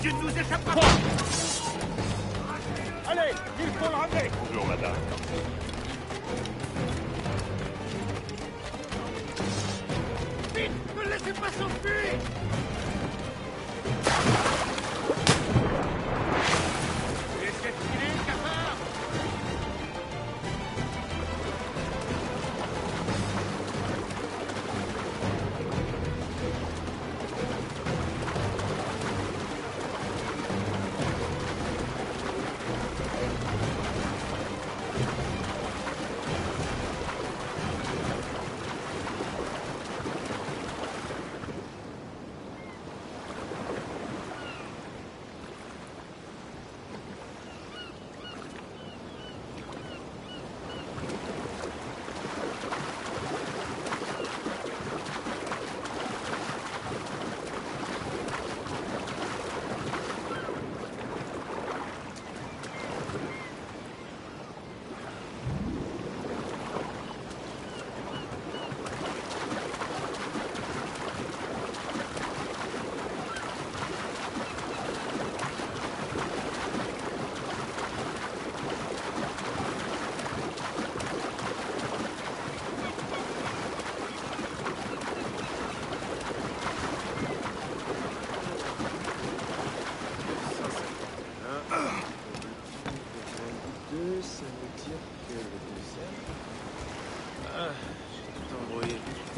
Tu ne nous échapperas pas. Allez, il faut le ramener. Bonjour, madame. Vite, ne laissez pas s'enfuir. Laissez filer, cafard. Ça veut dire que le deuxième... Ah, j'ai tout embrouillé.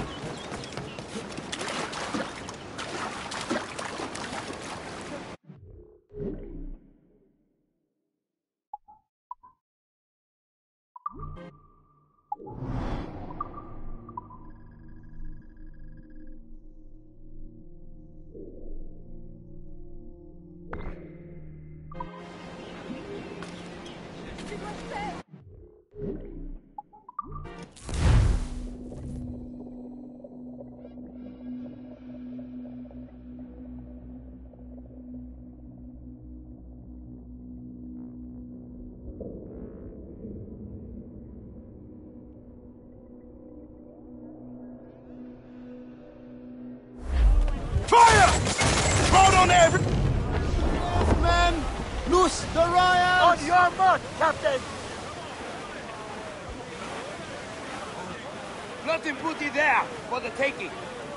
Fire! Hold on every... Men! Loose the Royals! On your mark, Captain! Nothing booty there for the taking.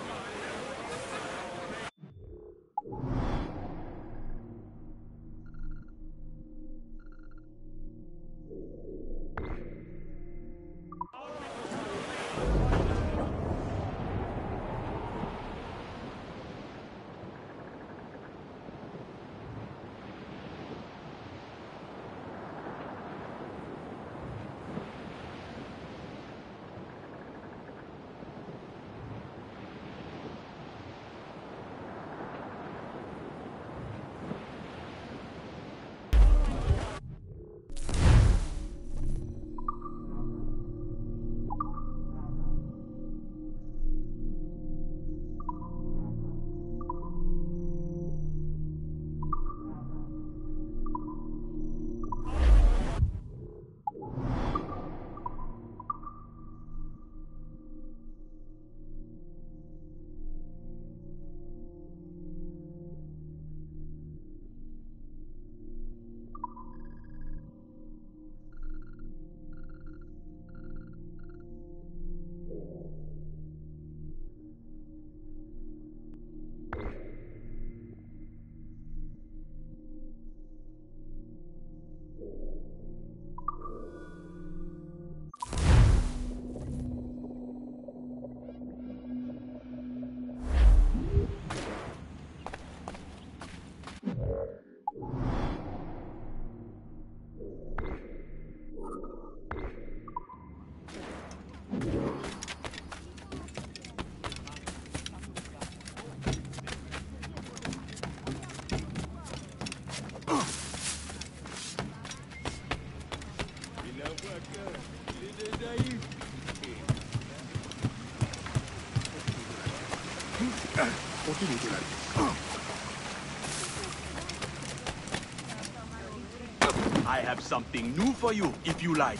Continue de la vie. I have something new for you, if you like.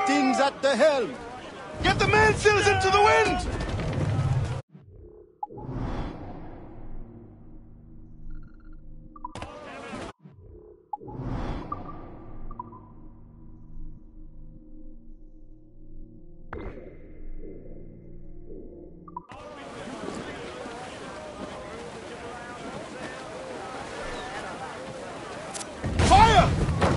Captain's at the helm. Get the mainsails into the wind! Fire!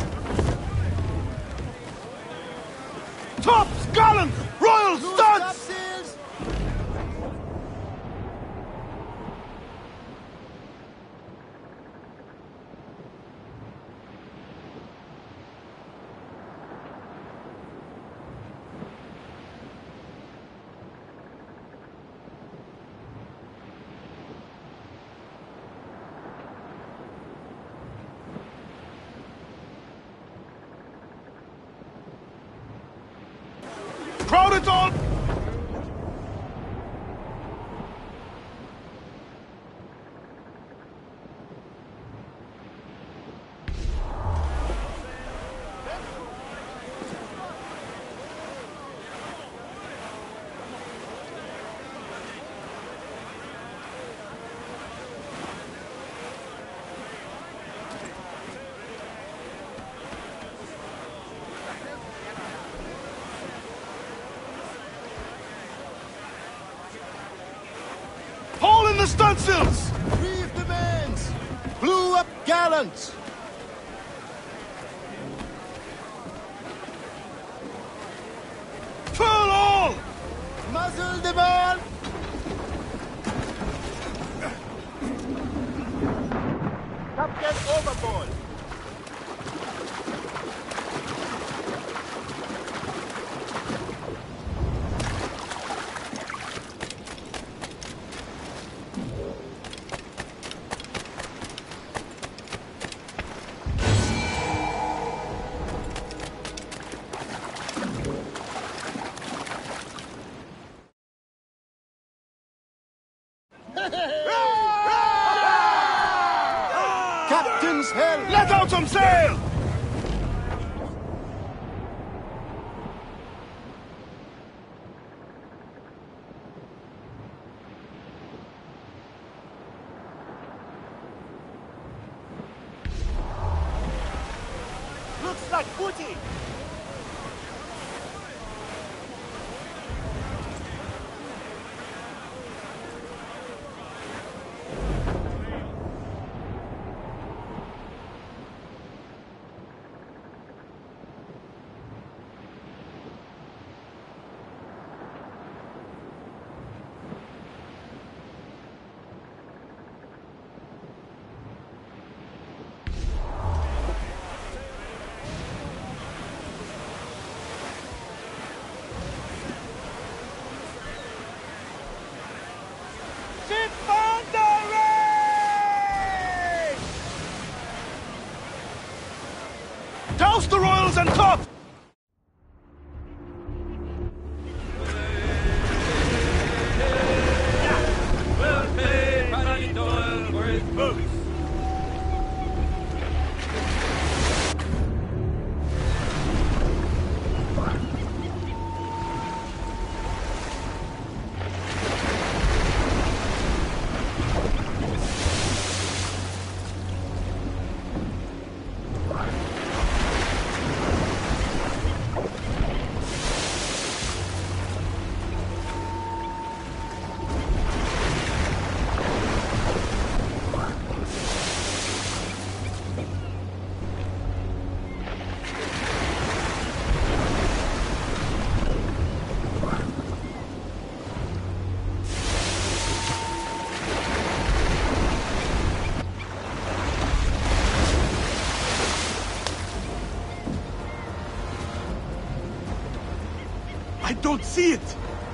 Tops, gallant, royal studs! Sails. Crowd it all! Haul in the stunsails! Reef the mains. Blew up gallant. Furl all! Muzzle the man. Captain overboard! Captain's helm. Let out some sail! Looks like booty! Ship thundering! Douse the royals and top! Well paid, Paddy Doyle, for his boots. I don't see it!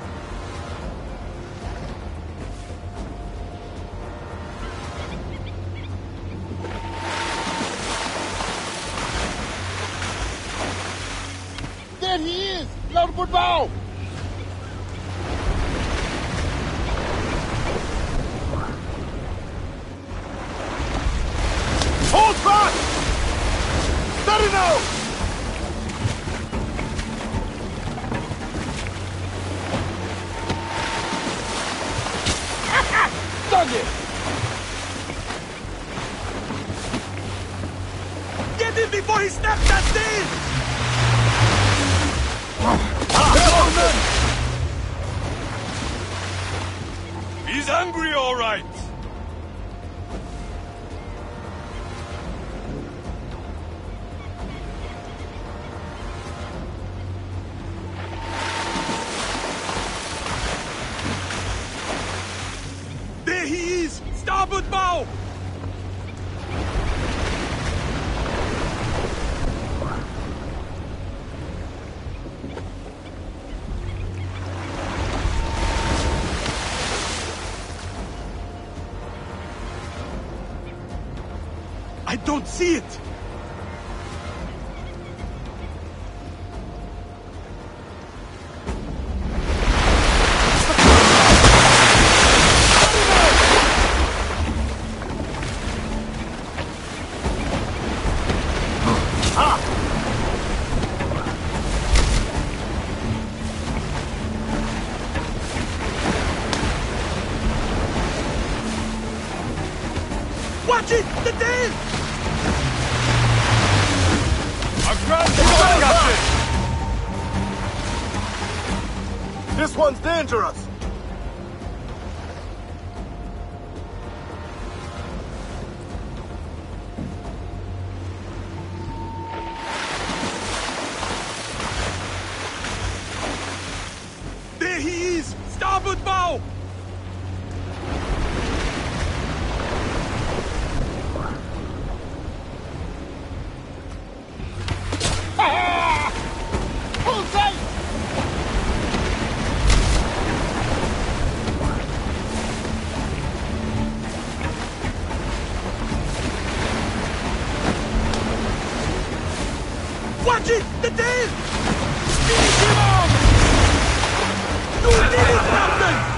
There he is! Larboard bow! Hold back! Steady now! Get him before he snaps that thing! He's angry, all right. There he is! Starboard bow! I don't see it! Watch it! The tail! This one's dangerous! There he is! Starboard bow! Full sail! Watch it! The tail! Finish him off! You did it, Captain!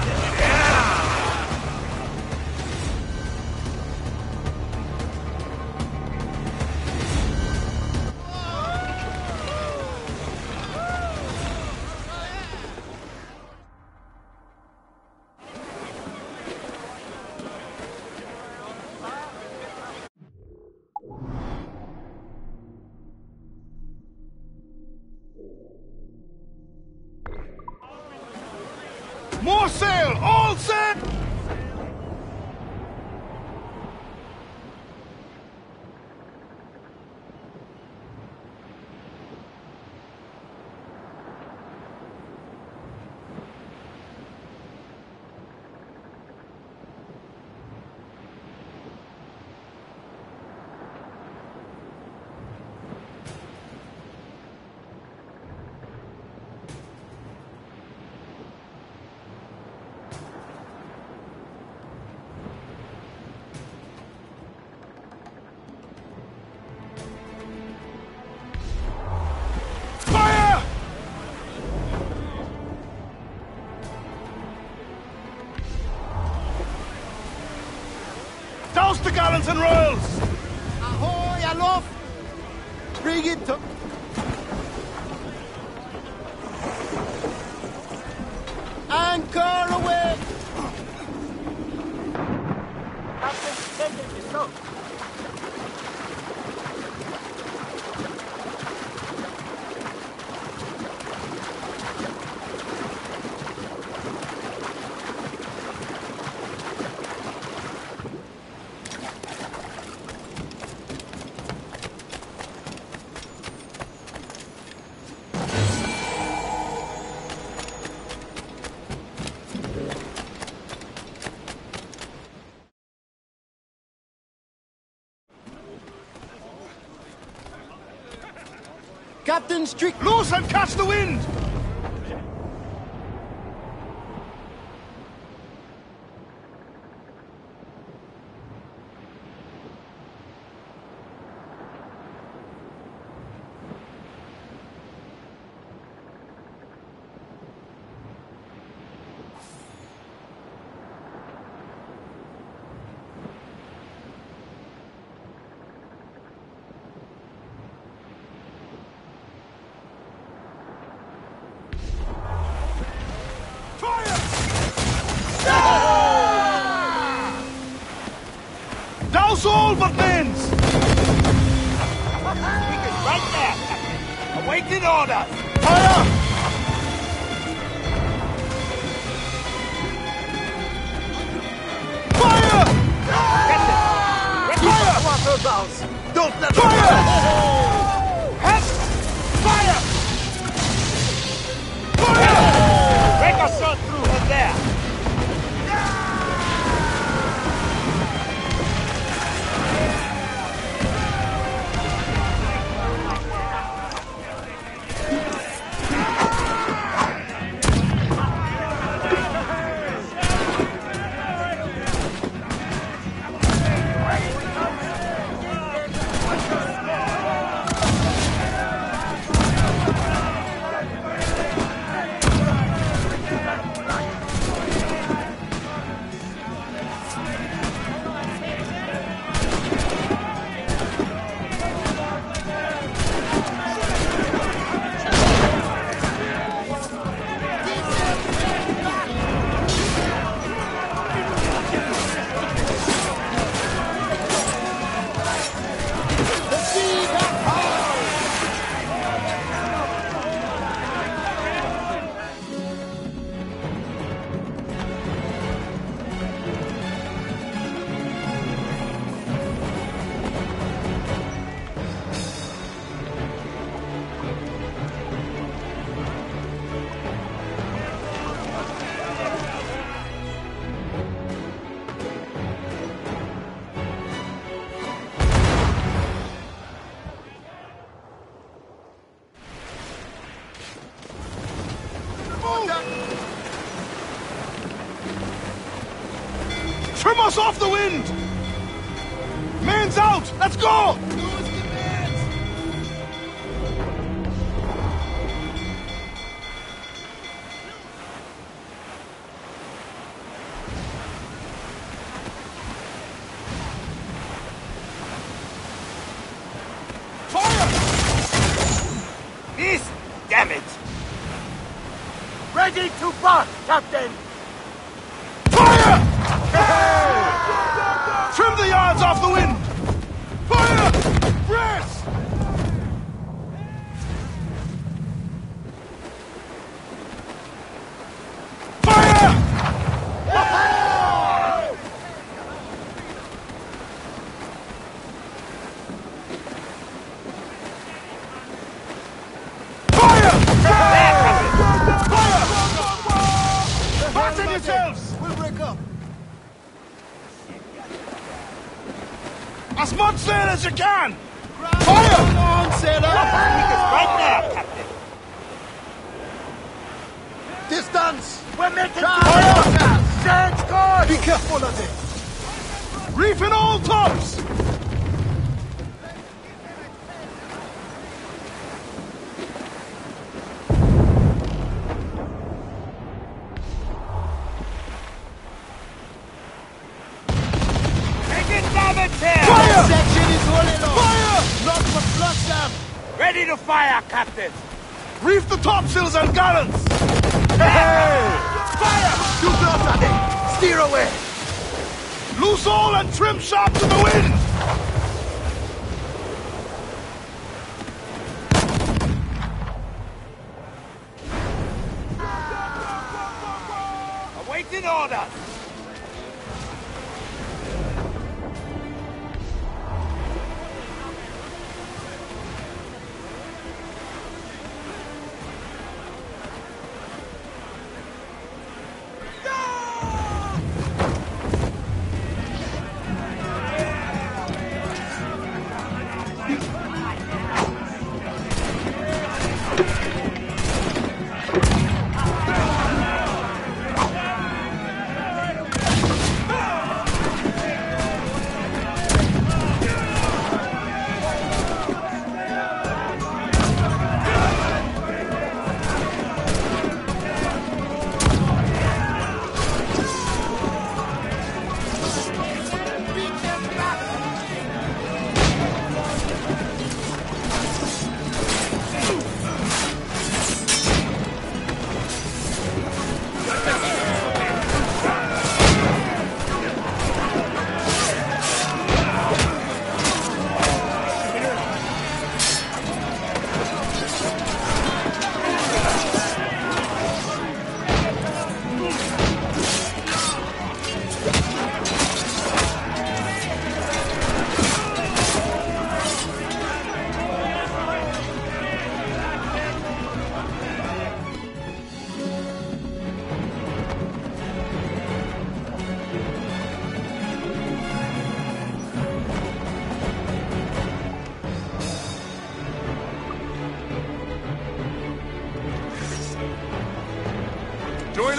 More sail! All set! Fire! Douse the gallants and royals! Ahoy, aloft! Bring it to... Anchor away! Captain, take it slow. Captain Strict, loose and catch the wind! orders! Fire! Fire! Fire! Water valves! Don't let fire! Head! Fire! Fire! Break a shot through her there! Trim us off the wind! Mains out! Let's go! Fire! East, damn it! Ready to bark, Captain! Fire! Trim the yards off the wind! Fire! Brace! Fire! Fire! Fire! Fasten yourselves! We'll break up. As much sail as you can! Fire! Fire! On, sailor! Right now, Captain! Distance! We're making Fire! Change course! Be careful of it! Reefing all tops! Fire! Section is holding on! Fire! Not for Flushdown! Ready to fire, Captain! Reef the topsails and gallants! Fire! Do not on it! Steer away! Loose all and trim sharp to the wind! Awaiting orders!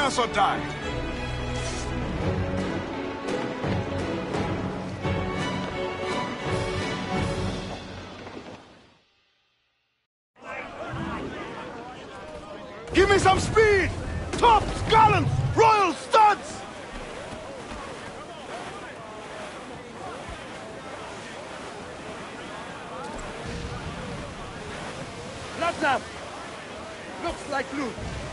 us or die. Give me some speed! Tops, gallants, royal studs! Laptop! Looks like loot.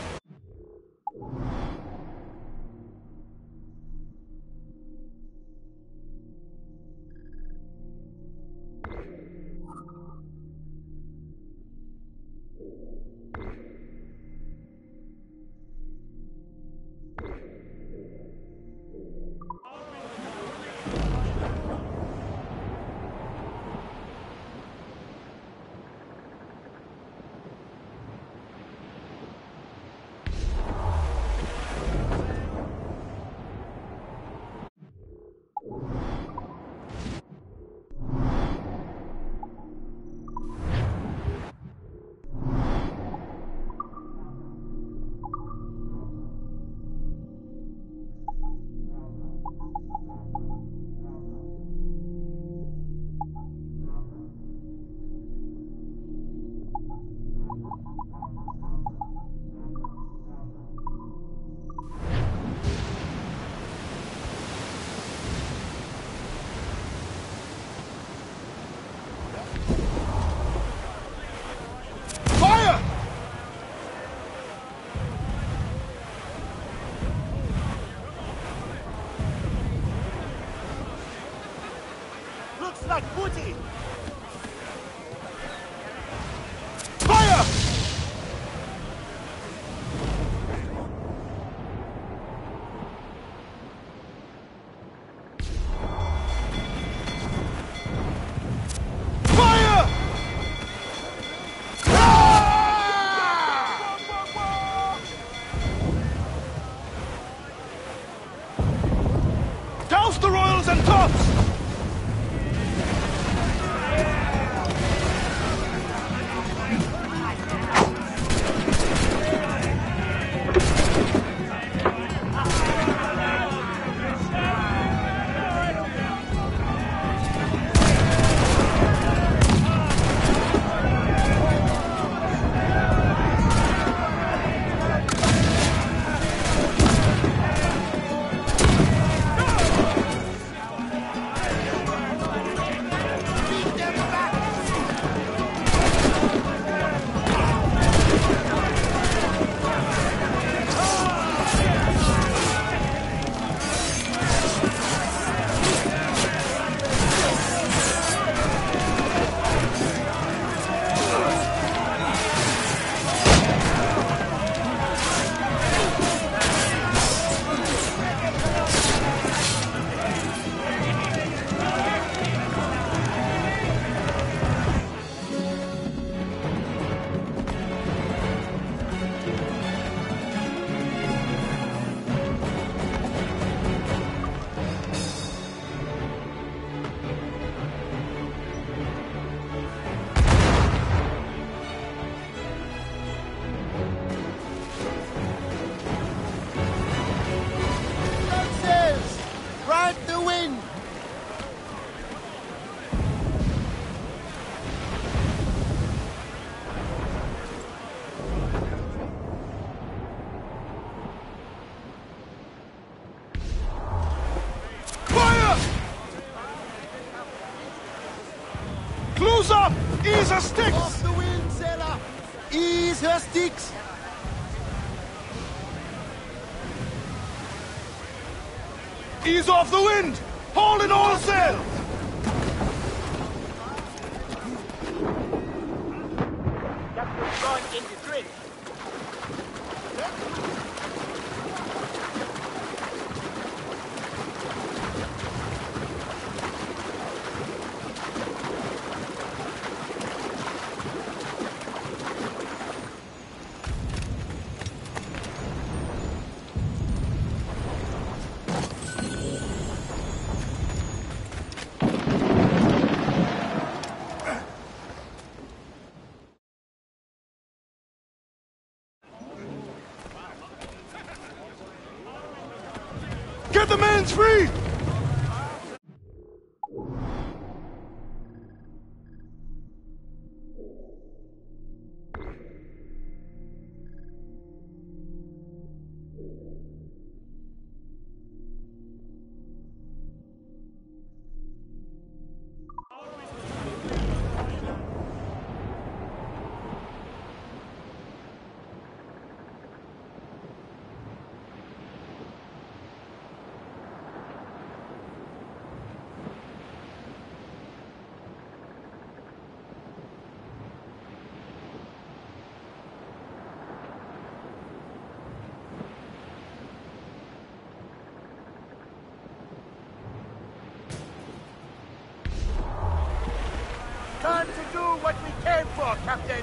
Looks like booty! Fire! Fire! Douse the royals and tops! Close up! Ease her sticks! Off the wind, sailor! Ease her sticks! Ease off the wind! Hold in all sail! Captain's gone into drift. Hands free! Time to do what we came for, Captain!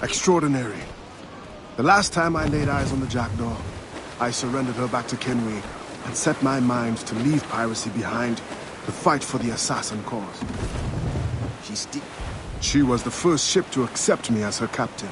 Extraordinary. The last time I laid eyes on the Jackdaw, I surrendered her back to Kenway and set my mind to leave piracy behind to fight for the assassin cause. She was the first ship to accept me as her captain.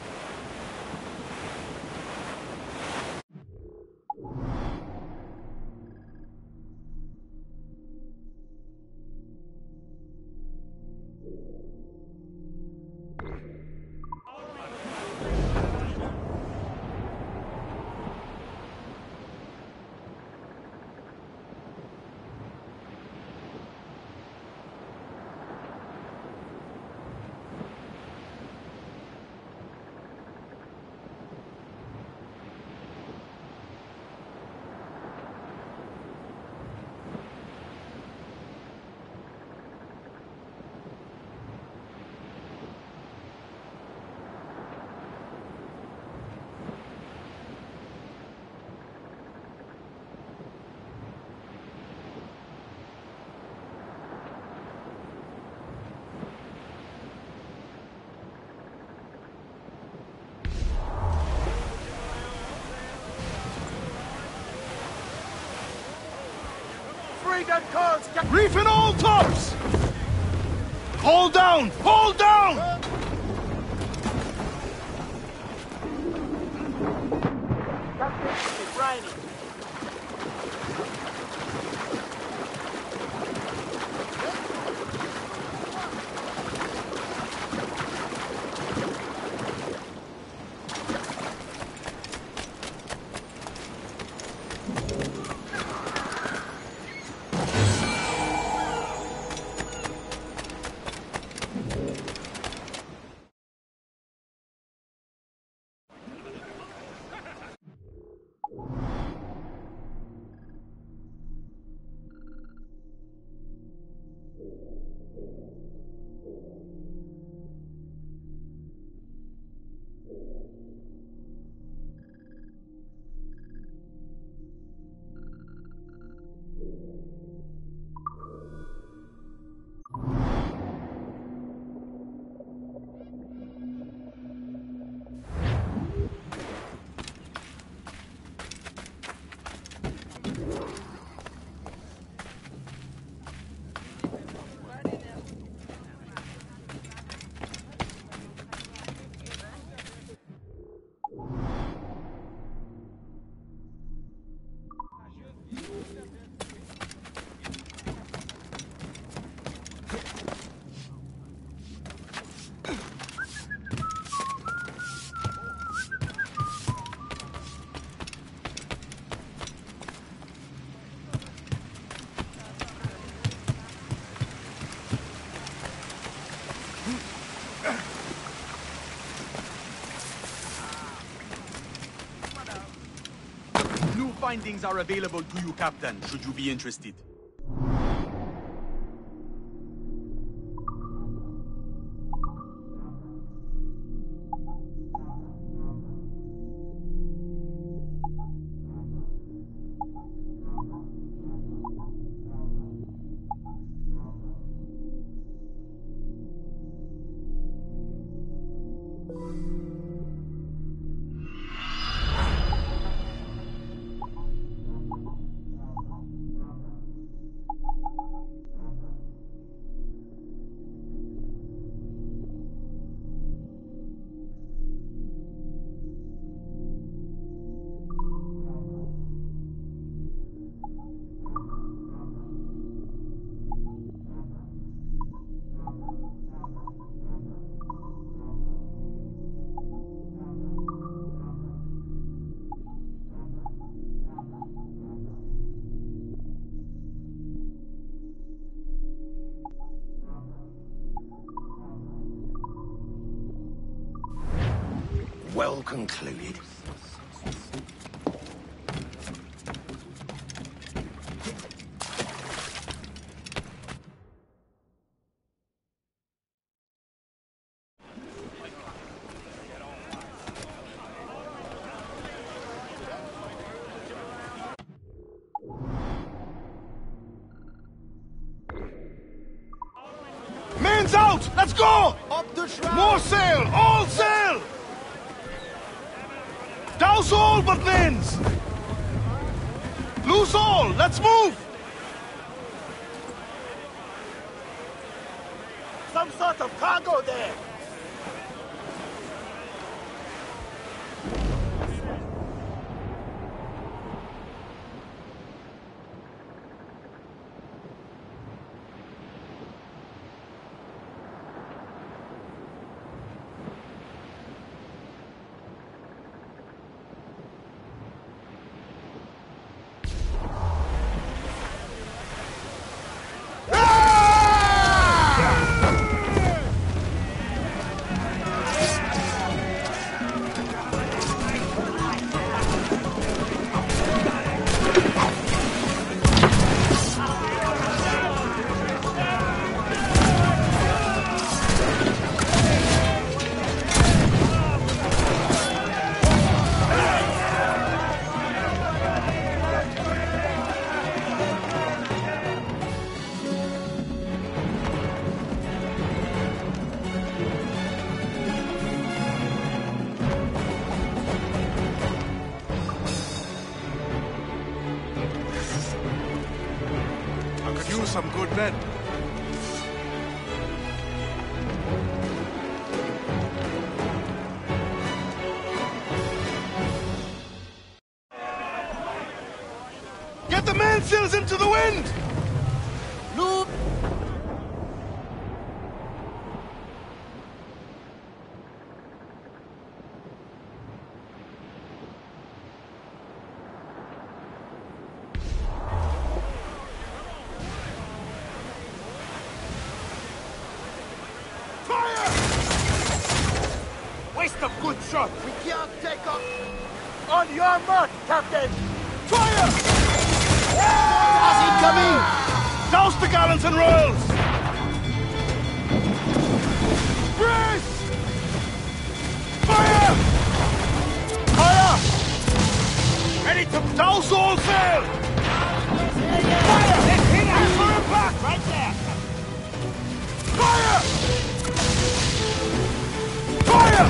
Reefing all tops! Hold down! Hold down! Findings are available to you, Captain, should you be interested. Well concluded. Men's out! Let's go! Up the shroud! More sail! All sail! Douse all but men's! Loose all! Let's move! Some sort of cargo there! Some good men. Get the mainsails into the wind! Loop! Waste of good shot! We can't take off! On your mark, Captain! Fire! As incoming! Douse the gallants and royals! Brace! Fire! Fire! Ready to Douse all sail! fire! Let's hit our fire back right there! Fire! Fire!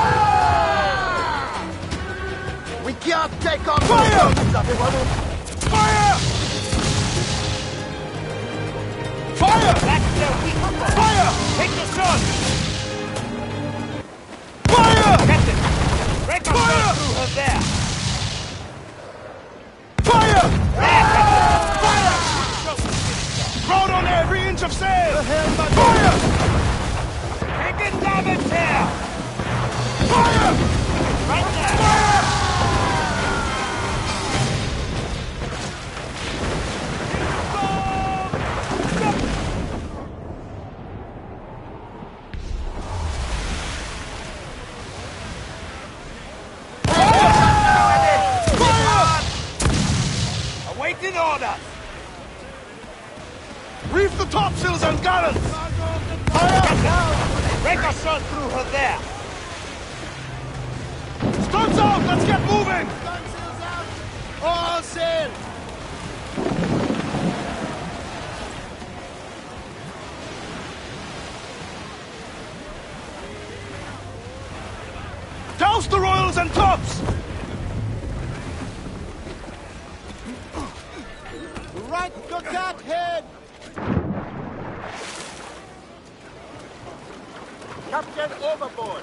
We can't take off! Fire! Fire! Fire! That's their weak spot! Fire! Take the shot! Fire! Captain! Break our Fire! shot through her there! Fire! There, Captain! Fire! Crowd on every inch of sail! Fire! Take it down the tail! Fire! Right there! Fire! Awaiting orders! Reef the topsails and gallants! Fire! Break a shot through her there! Stunts out! Let's get moving! Gunsails out! All sail! Douse the royals and tops! Right cockade head! Captain overboard!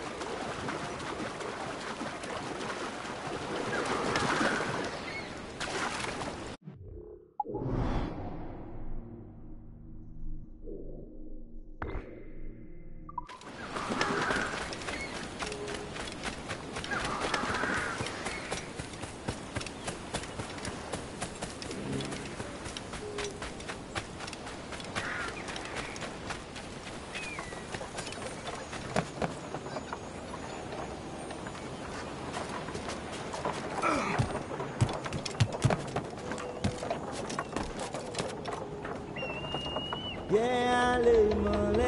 Yeah, allez, mollet.